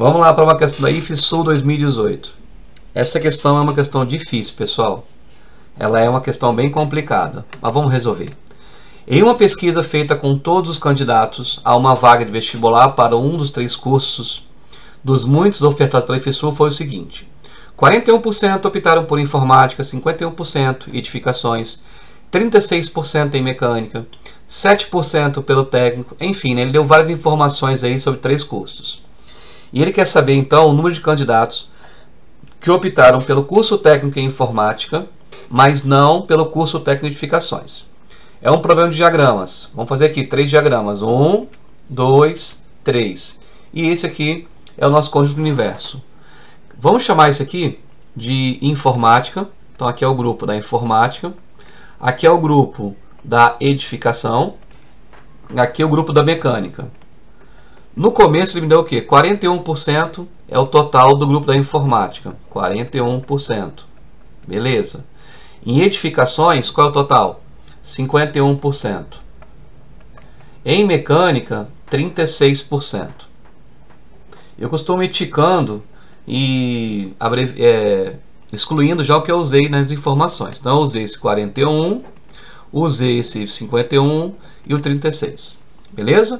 Vamos lá para uma questão da IFSU 2018. Essa questão é uma questão difícil, pessoal. Ela é uma questão bem complicada, mas vamos resolver. Em uma pesquisa feita com todos os candidatos a uma vaga de vestibular para um dos 3 cursos dos muitos ofertados pela IFSU foi o seguinte: 41% optaram por informática, 51% edificações, 36% em mecânica, 7% pelo técnico, enfim, né, ele deu várias informações aí sobre 3 cursos. E ele quer saber então o número de candidatos que optaram pelo curso técnico em informática, mas não pelo curso técnico em edificações. É um problema de diagramas. Vamos fazer aqui 3 diagramas. 1, 2, 3. E esse aqui é o nosso conjunto do universo. Vamos chamar isso aqui de informática. Então aqui é o grupo da informática. Aqui é o grupo da edificação. Aqui é o grupo da mecânica. No começo ele me deu o quê? 41% é o total do grupo da informática. 41%. Beleza. Em edificações, qual é o total? 51%. Em mecânica, 36%. Eu costumo ir ticando e excluindo já o que eu usei nas informações. Então eu usei esse 41, usei esse 51 e o 36. Beleza?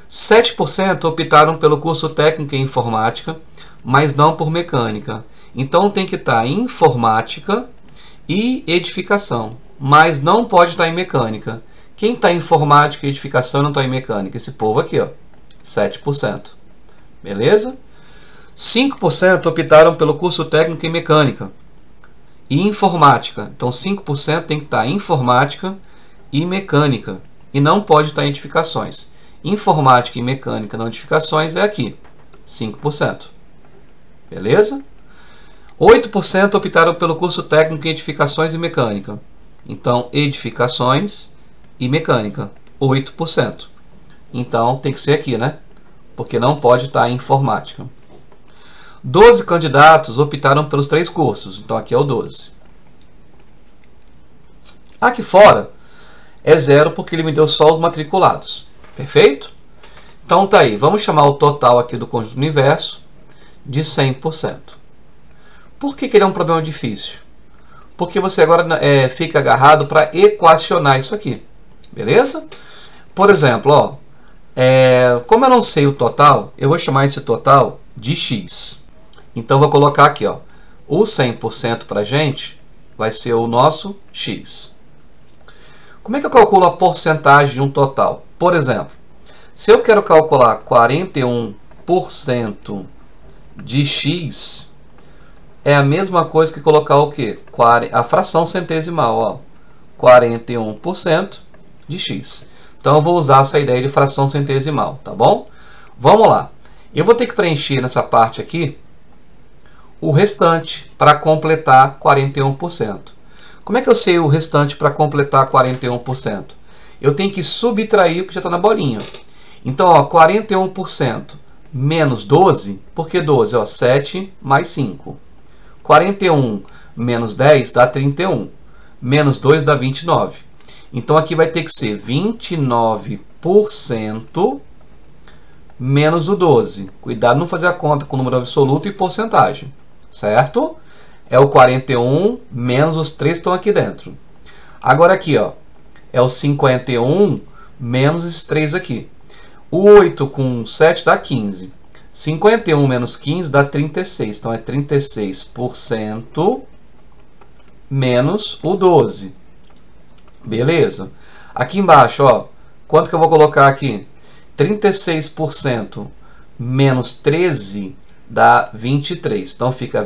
7% optaram pelo curso técnico em informática, mas não por mecânica. Então tem que estar em informática e edificação, mas não pode estar em mecânica. Quem está em informática e edificação não está em mecânica? Esse povo aqui, ó, 7%. Beleza? 5% optaram pelo curso técnico em mecânica e informática. Então 5% tem que estar em informática e mecânica e não pode estar em edificações. Informática e mecânica não edificações é aqui, 5%. Beleza? 8% optaram pelo curso técnico em edificações e mecânica. Então, edificações e mecânica, 8%. Então, tem que ser aqui, né? Porque não pode estar em informática. 12 candidatos optaram pelos 3 cursos. Então, aqui é o 12. Aqui fora é 0 porque ele me deu só os matriculados. Perfeito? Então, tá aí. Vamos chamar o total aqui do conjunto do universo de 100%. Por que ele é um problema difícil? Porque você agora fica agarrado para equacionar isso aqui. Beleza? Por exemplo, ó, como eu não sei o total, eu vou chamar esse total de x. Então, vou colocar aqui, ó, o 100% para a gente vai ser o nosso x. Como é que eu calculo a porcentagem de um total? Por exemplo, se eu quero calcular 41% de x, é a mesma coisa que colocar o quê? A fração centesimal, ó, 41% de x. Então eu vou usar essa ideia de fração centesimal, tá bom? Vamos lá. Eu vou ter que preencher nessa parte aqui o restante para completar 41%. Como é que eu sei o restante para completar 41%? Eu tenho que subtrair o que já está na bolinha. Então, ó, 41% menos 12, por que 12? Ó, 7 mais 5. 41 menos 10 dá 31. Menos 2 dá 29. Então, aqui vai ter que ser 29% menos o 12. Cuidado não fazer a conta com número absoluto e porcentagem. Certo? É o 41 menos os 3 que estão aqui dentro. Agora aqui, ó, é o 51 menos os 3 aqui. O 8 com 7 dá 15. 51 menos 15 dá 36. Então, é 36% menos o 12. Beleza? Aqui embaixo, ó, quanto que eu vou colocar aqui? 36% menos 13 dá 23. Então, fica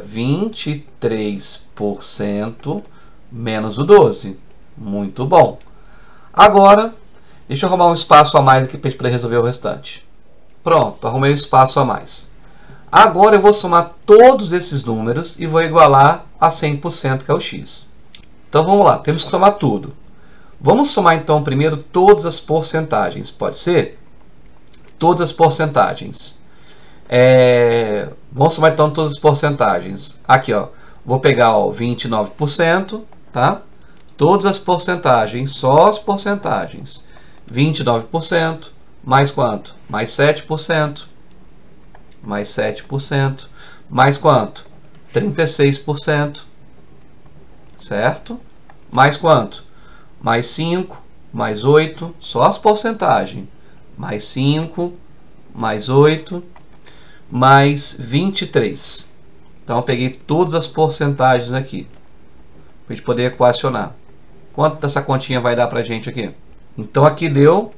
23% menos o 12. Muito bom. Agora, deixa eu arrumar um espaço a mais aqui para a gente poder resolver o restante. Pronto, arrumei um espaço a mais. Agora eu vou somar todos esses números e vou igualar a 100%, que é o x. Então vamos lá, temos que somar tudo. Vamos somar então primeiro todas as porcentagens, pode ser? Todas as porcentagens. Vamos somar então todas as porcentagens. Aqui, ó, vou pegar, ó, 29%, tá? Todas as porcentagens, só as porcentagens. 29%, mais quanto? Mais 7%, mais 7%, mais quanto? 36%, certo? Mais quanto? Mais 5, mais 8, só as porcentagens. Mais 5, mais 8, mais 23. Então eu peguei todas as porcentagens aqui, para a gente poder equacionar. Quanto essa continha vai dar para a gente aqui? Então aqui deu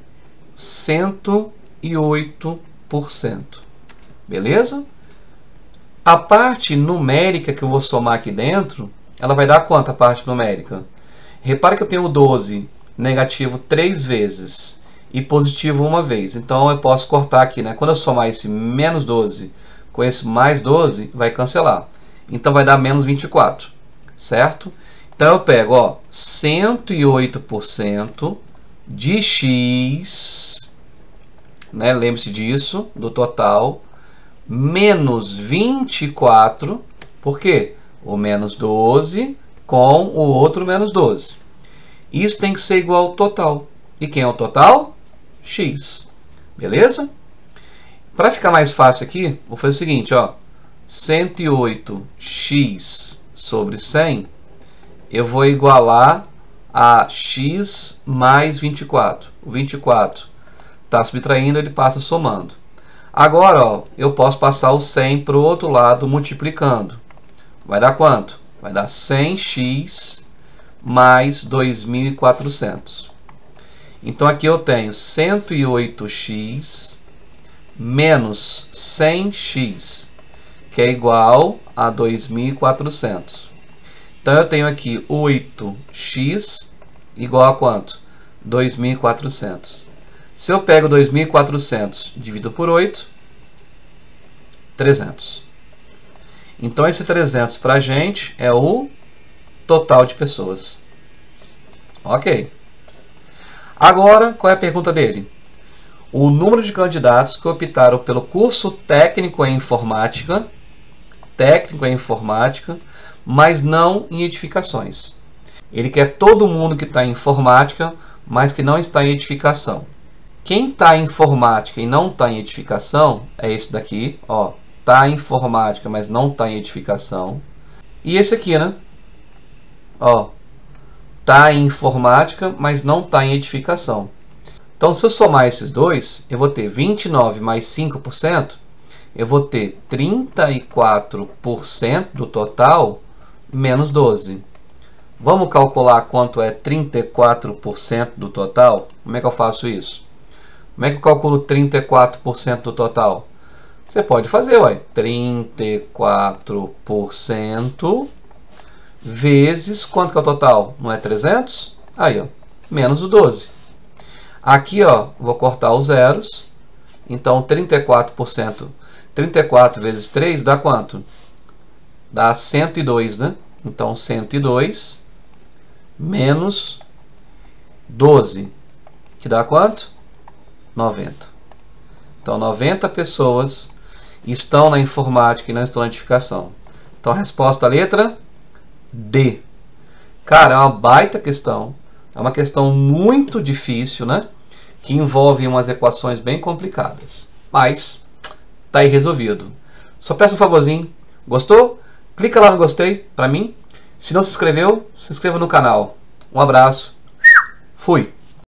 108%. Beleza? A parte numérica que eu vou somar aqui dentro, ela vai dar quanto a parte numérica? Repara que eu tenho 12 negativo 3 vezes e positivo uma vez. Então eu posso cortar aqui, né? Quando eu somar esse menos 12 com esse mais 12, vai cancelar. Então vai dar menos 24, certo? Então eu pego, ó, 108% de x, né? Lembre-se disso, do total, menos 24, por quê? O menos 12 com o outro menos 12. Isso tem que ser igual ao total. E quem é o total? X. Beleza? Para ficar mais fácil aqui, vou fazer o seguinte, ó. 108x sobre 100, eu vou igualar a x mais 24. O 24 está subtraindo, ele passa somando. Agora, ó, eu posso passar o 100 para o outro lado multiplicando. Vai dar quanto? Vai dar 100x mais 2.400. Então aqui eu tenho 108x menos 100x, que é igual a 2.400. Então eu tenho aqui 8x igual a quanto? 2.400. Se eu pego 2.400 e divido por 8, 300. Então esse 300 para a gente é o total de pessoas. Ok. Agora, qual é a pergunta dele? O número de candidatos que optaram pelo curso técnico em informática, mas não em edificações. Ele quer todo mundo que está em informática, mas que não está em edificação. Quem está em informática e não está em edificação é esse daqui, ó. Está em informática, mas não está em edificação. E esse aqui, né? Ó. Está em informática, mas não está em edificação. Então, se eu somar esses dois, eu vou ter 29 mais 5%, eu vou ter 34% do total, menos 12. Vamos calcular quanto é 34% do total? Como é que eu faço isso? Como é que eu calculo 34% do total? Você pode fazer, ué, 34% vezes quanto que é o total? Não é 300? Aí, ó, menos o 12. Aqui, ó, vou cortar os zeros. Então, 34%. 34 vezes 3 dá quanto? Dá 102, né? Então, 102 menos 12, que dá quanto? 90. Então, 90 pessoas estão na informática e não estão na edificação. Então, a resposta, a letra D. Cara, é uma baita questão. É uma questão muito difícil, né? Que envolve umas equações bem complicadas. Mas tá aí resolvido. Só peço um favorzinho. Gostou? Clica lá no gostei para mim. Se não se inscreveu, se inscreva no canal. Um abraço. Fui.